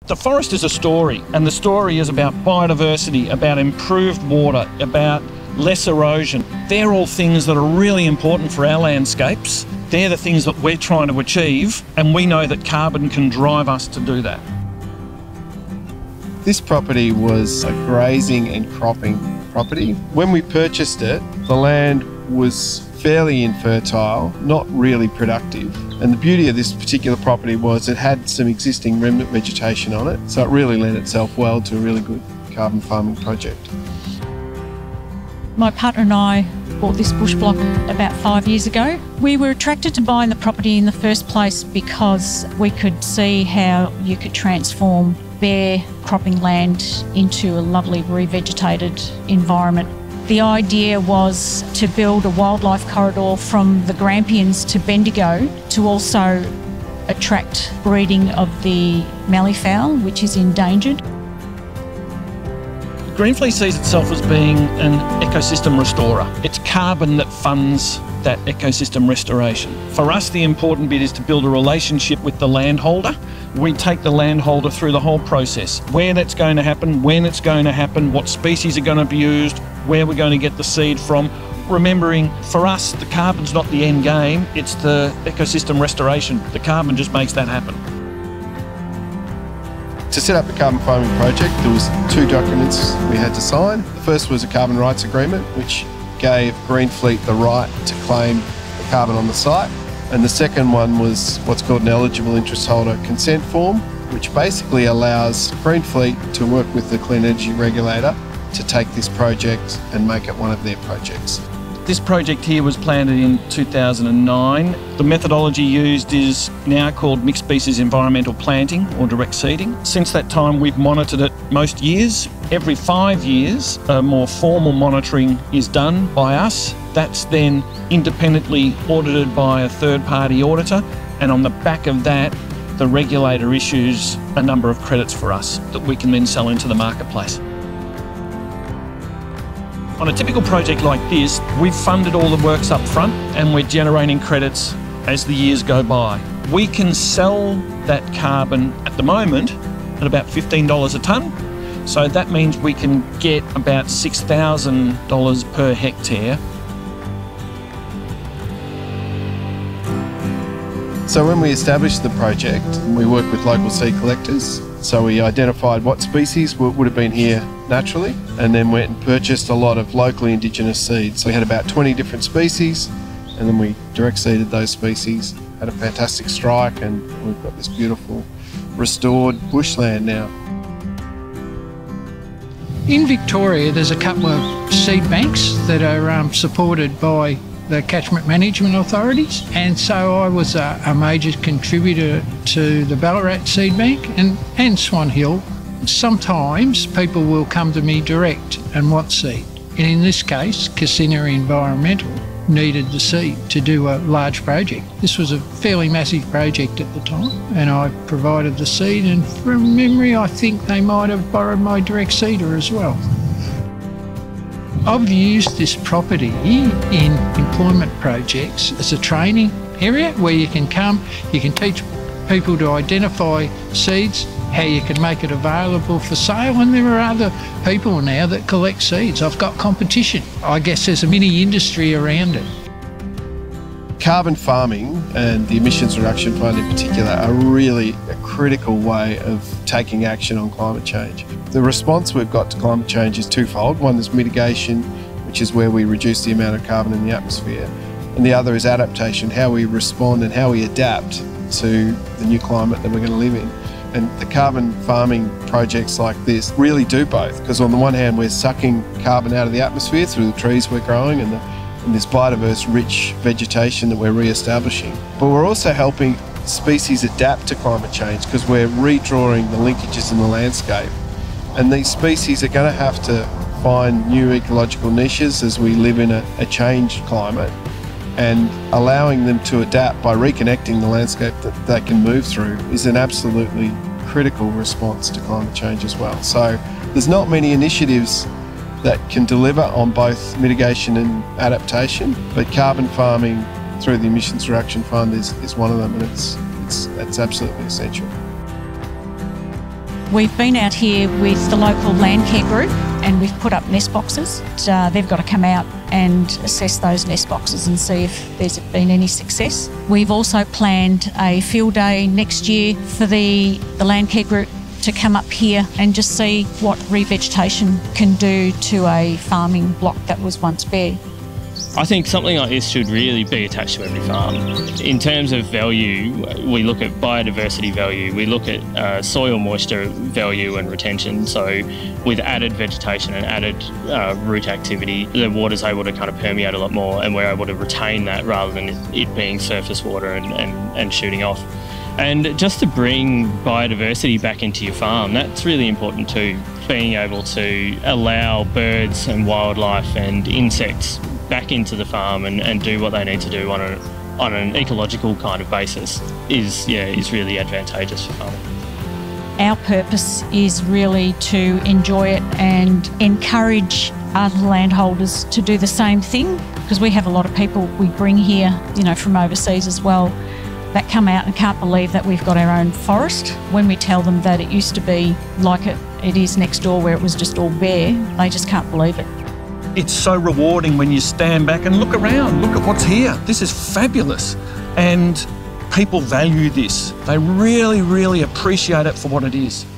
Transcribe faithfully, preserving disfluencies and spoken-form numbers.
The forest is a story, and the story is about biodiversity, about improved water, about less erosion. They're all things that are really important for our landscapes. They're the things that we're trying to achieve, and we know that carbon can drive us to do that. This property was a grazing and cropping property. When we purchased it, the land was fairly infertile, not really productive. And the beauty of this particular property was it had some existing remnant vegetation on it, so it really lent itself well to a really good carbon farming project. My partner and I bought this bush block about five years ago. We were attracted to buying the property in the first place because we could see how you could transform bare cropping land into a lovely revegetated environment. The idea was to build a wildlife corridor from the Grampians to Bendigo to also attract breeding of the malleefowl, which is endangered. Greenfleece sees itself as being an ecosystem restorer. It's carbon that funds that ecosystem restoration. For us, the important bit is to build a relationship with the landholder. We take the landholder through the whole process, where that's going to happen, when it's going to happen, what species are going to be used, where we're going to get the seed from. Remembering, for us, the carbon's not the end game, it's the ecosystem restoration. The carbon just makes that happen. To set up the carbon farming project, there was two documents we had to sign. The first was a carbon rights agreement, which gave Greenfleet the right to claim the carbon on the site. And the second one was what's called an eligible interest holder consent form, which basically allows Greenfleet to work with the Clean Energy Regulator to take this project and make it one of their projects. This project here was planted in two thousand nine. The methodology used is now called mixed species environmental planting or direct seeding. Since that time, we've monitored it most years. Every five years, a more formal monitoring is done by us. That's then independently audited by a third-party auditor, and on the back of that, the regulator issues a number of credits for us that we can then sell into the marketplace. On a typical project like this, we've funded all the works up front and we're generating credits as the years go by. We can sell that carbon at the moment at about fifteen dollars a tonne. So that means we can get about six thousand dollars per hectare. So when we established the project, we worked with local seed collectors. So we identified what species would have been here naturally, and then went and purchased a lot of locally indigenous seeds. So we had about twenty different species, and then we direct seeded those species, had a fantastic strike, and we've got this beautiful restored bushland now. In Victoria, there's a couple of seed banks that are um, supported by the catchment management authorities, and so I was a, a major contributor to the Ballarat Seed Bank and, and Swan Hill. Sometimes people will come to me direct and want seed, and in this case, Cassina Environmental needed the seed to do a large project. This was a fairly massive project at the time, and I provided the seed, and from memory I think they might have borrowed my direct seeder as well. I've used this property in employment projects as a training area where you can come, you can teach people to identify seeds, how you can make it available for sale, and there are other people now that collect seeds. I've got competition. I guess there's a mini industry around it. Carbon farming and the Emissions Reduction Fund in particular are really a critical way of taking action on climate change. The response we've got to climate change is twofold. One is mitigation, which is where we reduce the amount of carbon in the atmosphere, and the other is adaptation, how we respond and how we adapt to the new climate that we're going to live in. And the carbon farming projects like this really do both, because on the one hand we're sucking carbon out of the atmosphere through the trees we're growing and, the, and this biodiverse rich vegetation that we're re-establishing, but we're also helping species adapt to climate change because we're redrawing the linkages in the landscape, and these species are going to have to find new ecological niches as we live in a, a changed climate, and allowing them to adapt by reconnecting the landscape that they can move through is an absolutely critical response to climate change as well. So there's not many initiatives that can deliver on both mitigation and adaptation, but carbon farming through the Emissions Reduction Fund is, is one of them, and it's, it's, it's absolutely essential. We've been out here with the local land care group and we've put up nest boxes. Uh, they've got to come out and assess those nest boxes and see if there's been any success. We've also planned a field day next year for the, the land care group to come up here and just see what revegetation can do to a farming block that was once bare. I think something like this should really be attached to every farm. In terms of value, we look at biodiversity value, we look at uh, soil moisture value and retention. So with added vegetation and added uh, root activity, the water's able to kind of permeate a lot more and we're able to retain that rather than it being surface water and, and, and shooting off. And just to bring biodiversity back into your farm, that's really important too. Being able to allow birds and wildlife and insects back into the farm and, and do what they need to do on, a, on an ecological kind of basis is, yeah, is really advantageous for farming. Our purpose is really to enjoy it and encourage other landholders to do the same thing, because we have a lot of people we bring here, you know, from overseas as well, that come out and can't believe that we've got our own forest. When we tell them that it used to be like it, it is next door where it was just all bare, they just can't believe it. It's so rewarding when you stand back and look around, look at what's here. This is fabulous. And people value this. They really, really appreciate it for what it is.